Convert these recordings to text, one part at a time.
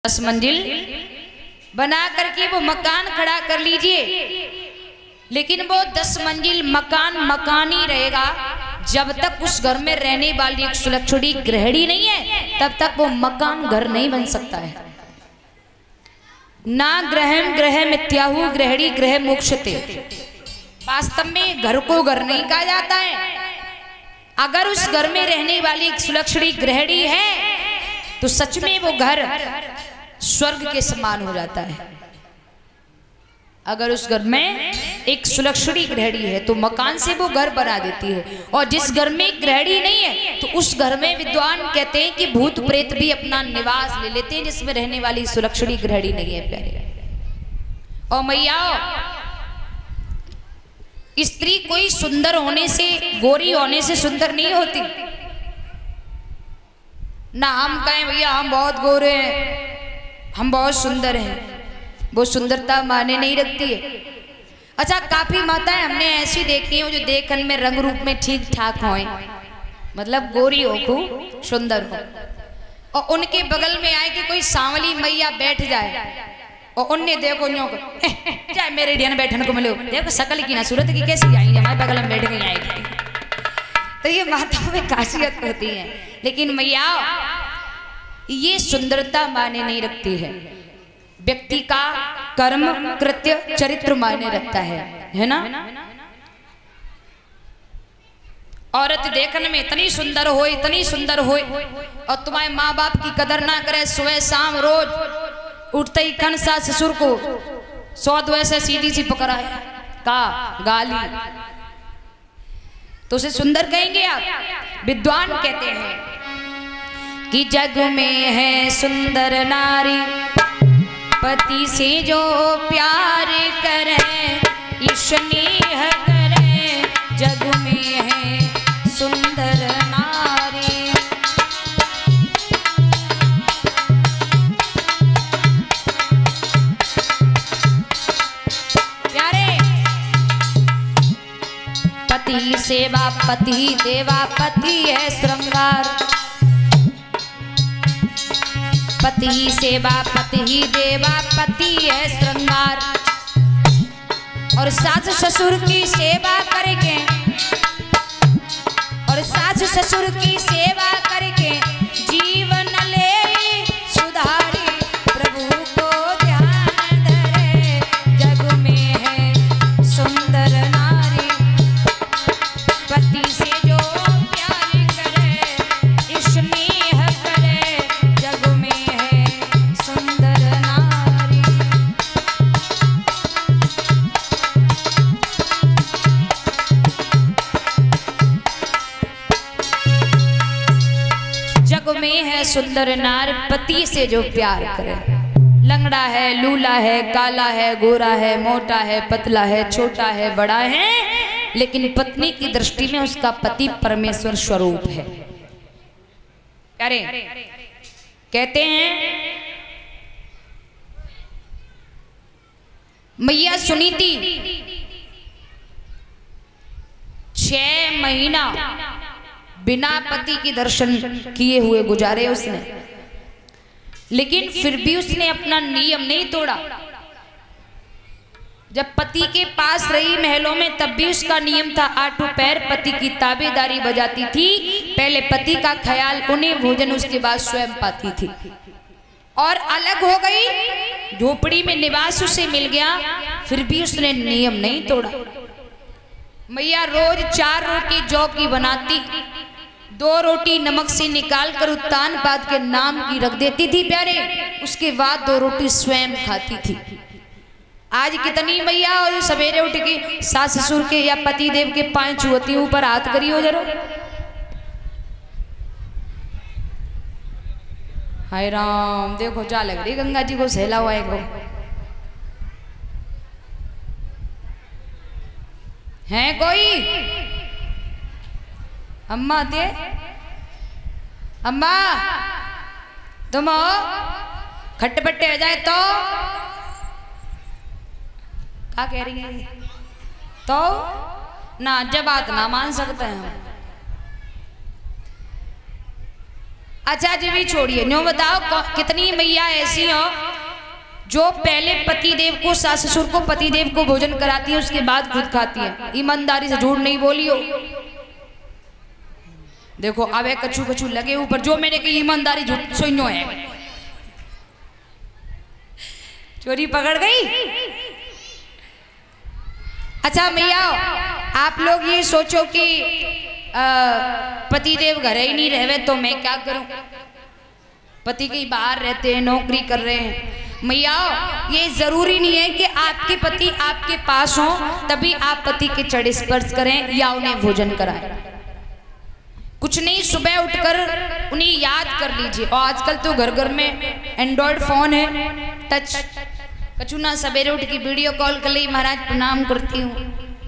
10 मंजिल बना करके वो मकान खड़ा कर लीजिए, लेकिन वो 10 मंजिल मकान ही रहेगा जब तक उस घर में रहने वाली एक सुलक्षणी गृहिणी नहीं है, तब तक वो मकान घर नहीं बन सकता है। ना ग्रह मिथ्याहु गृहिणी ग्रह मोक्षते। वास्तव में घर को घर नहीं कहा जाता है। अगर उस घर में रहने वाली एक सुलक्षणी गृहिणी है तो सच में वो घर स्वर्ग के समान हो जाता है। अगर उस घर में एक सुलक्षणी गृहिणी है तो मकान से वो घर बना देती है, और जिस घर में गृहिणी नहीं है तो उस घर में विद्वान कहते हैं कि भूत प्रेत भी अपना निवास ले लेते हैं, जिसमें रहने वाली सुलक्षणी गृहिणी नहीं है प्यारे। और मैया, स्त्री कोई सुंदर होने से, गोरी होने से सुंदर नहीं होती। ना हम कहें भैया हम बहुत गोरे हैं, हम बहुत सुंदर हैं, वो सुंदरता माने नहीं रखती है। अच्छा, काफी माताएं हमने ऐसी देखी हैं जो देखने में रंग रूप में ठीक ठाक हों, मतलब गोरी हो, खूब सुंदर हो, और उनके बगल में आए कि कोई सांवली मैया बैठ जाए और उनने देखो चाहे मेरे डियन बैठने को मिले, देखो शकल की ना सूरत की कैसी आई, हमारे बगल में बैठ गई आएगी। तो ये माताओं में खासियत होती है, लेकिन मैया ये सुंदरता माने नहीं रखती है। व्यक्ति का कर्म कृत्य चरित्र मायने रखता है ना। औरत देखने में इतनी सुंदर हो, इतनी सुंदर हो, और तुम्हारे माँ बाप की कदर ना करे, सुबह शाम रोज उठते ही खन सास ससुर को 100 वैसे सीधी सी पकड़ाए का गाली, तो उसे सुंदर कहेंगे आप? विद्वान कहते हैं कि जग में है सुंदर नारी, पति से जो प्यार करे, स्नेह करे, जग में है सुंदर नारी। प्यारे, पति सेवा पति देवा, पति है श्रृंगार, पति सेवा पति देवा, पति है श्रृंगार। और सास ससुर की सेवा करके, और सास ससुर की सेवा करके जीवन ले सुधारी, प्रभु को ध्यान धरे, जग में है सुंदर नारी। पति से जो प्यार करे, स्नेह करे, जग में है सुंदर नारी। जग में है सुंदर नार, पति से जो प्यार करे। लंगड़ा है, लूला है, काला है, गोरा है, मोटा है, पतला है, छोटा है, बड़ा है, लेकिन पत्नी की दृष्टि में उसका पति परमेश्वर स्वरूप है। अरे कहते हैं मैया सुनीति 6 महीना बिना पति के दर्शन किए हुए गुजारे उसने, लेकिन फिर भी उसने अपना नियम नहीं तोड़ा। जब पति के पास रही महलों में, तब भी उसका नियम था, 8 पैर पति की ताबेदारी बजाती थी। पहले पति का ख्याल, उन्हें भोजन, उसके बाद स्वयं पाती थी। और अलग हो गई, झोपड़ी में निवास उसे मिल गया, फिर भी उसने नियम नहीं तोड़ा। मैया रोज 4 रोटी जौ की बनाती, 2 रोटी नमक से निकाल कर उत्तान पाद के नाम की रख देती थी प्यारे, उसके बाद 2 रोटी स्वयं खाती थी। आज कितनी मैया और सवेरे उठ के सास ससुर के या पति देव के पांव छुअती, ऊपर हाथ करियो जरा। हाय राम, देखो जा लग रही गंगा जी को सहला हुआ है। है कोई अम्मा दे, अम्मा तुम खट्टे-पट्टे हो जाए तो क्या कह रही है? तो ना जब बात ना मान सकते हैं हम। अच्छा जी भी छोड़िए, न्यों बताओ कितनी मैया ऐसी हो जो पहले पति देव को, सास ससुर को, पति देव को भोजन कराती है, उसके बाद खुद खाती है। ईमानदारी से झूठ नहीं बोलियो। देखो अब एक कछू कछू लगे ऊपर, जो मैंने कही ईमानदारी झूठ सोइनो है। चोरी पकड़ गई। अच्छा मैया, आप लोग ये सोचो कि पति देव घर ही नहीं रहे तो मैं क्या करूं? पति कहीं बाहर रहते हैं, नौकरी कर रहे हैं। मैया ये जरूरी नहीं है कि आपके पति आपके पास हो तभी आप पति के चरण स्पर्श करें या उन्हें भोजन कराएं। कुछ नहीं, सुबह उठकर उन्हें याद कर लीजिए। और आजकल तो घर घर में एंड्रॉयड फोन है, टच। कछु ना सवेरे उठ की वीडियो कॉल कर ली, महाराज प्रणाम करती हूँ।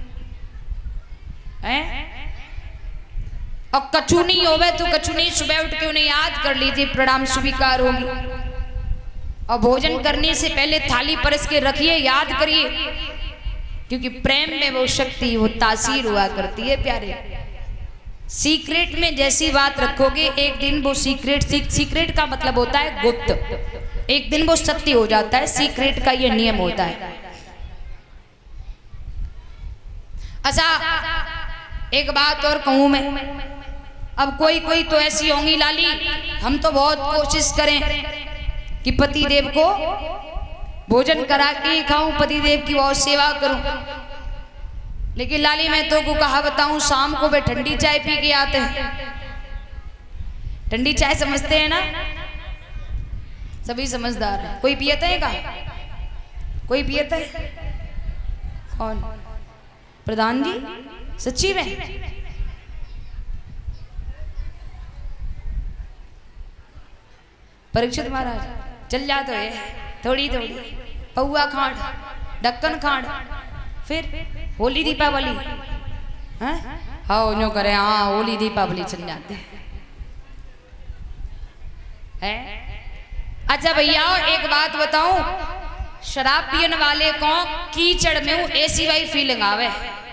और कछु नहीं होवे तो कछु नहीं, सुबह उठ के उन्हें याद कर लीजिए, प्रणाम स्वीकार होगी। और भोजन करने से पहले थाली परस के रखिए, याद करिए, क्योंकि प्रेम में वो शक्ति, वो तासीर हुआ करती है प्यारे। सीक्रेट में जैसी बात रखोगे एक दिन वो सीक्रेट का मतलब होता है गुप्त, एक दिन वो सत्य हो जाता है। सीक्रेट का ये नियम होता है। अच्छा एक बात और कहूं मैं, अब कोई कोई तो ऐसी होंगी लाली, हम तो बहुत कोशिश करें कि पति देव को भोजन करा के खाऊं, पति देव की बहुत सेवा करूं। लेकिन लाली मैं तो को कहा बताऊं, शाम को वे ठंडी चाय पी के आते हैं। ठंडी चाय समझते हैं ना? सभी समझदार हैं। कोई पियता है? कहा कोई पियता है? कौन? प्रधान जी, सच्ची में? परीक्षित महाराज चल जा तो है थोड़ी थोड़ी पौआ खांड, ढक्कन खांड, फिर होली दीपावली हाँ न्यों करे। हाँ होली दीपावली चल जाते हैं। अच्छा भैया एक बात बताऊं, शराब पीने वाले को कीचड़ में ऐसी वही फीलिंग आवे,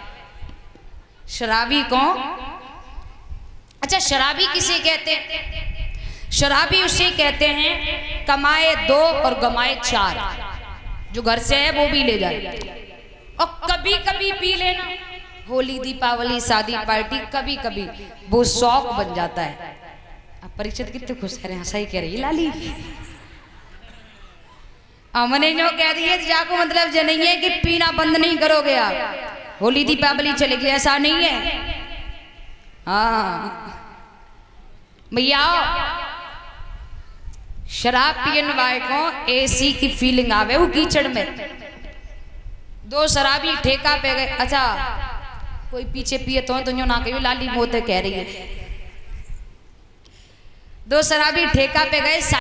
शराबी को। अच्छा शराबी किसे कहते हैं? शराबी उसे कहते हैं कमाए 2 और गमाए 4, जो घर से है वो भी ले जाए। और कभी कभी पी लेना, होली दीपावली शादी पार्टी, कभी कभी वो शौक बन जाता है। अब परीक्षित कितने खुश कह रहे हैं, सही कह रही लाली। मैंने जो कह दिए जाको मतलब ये नहीं है कि पीना बंद नहीं करोगे आप, होली दीपावली चलेगी, ऐसा नहीं है। हाँ भैया शराब पीने वाले को एसी की फीलिंग आवे वो कीचड़ में। 2 शराबी ठेका पे गए। अच्छा कोई पीछे पिए तो यो ना कहियो लाली मोते कह रही है। 2 शराबी ठेका पे गए।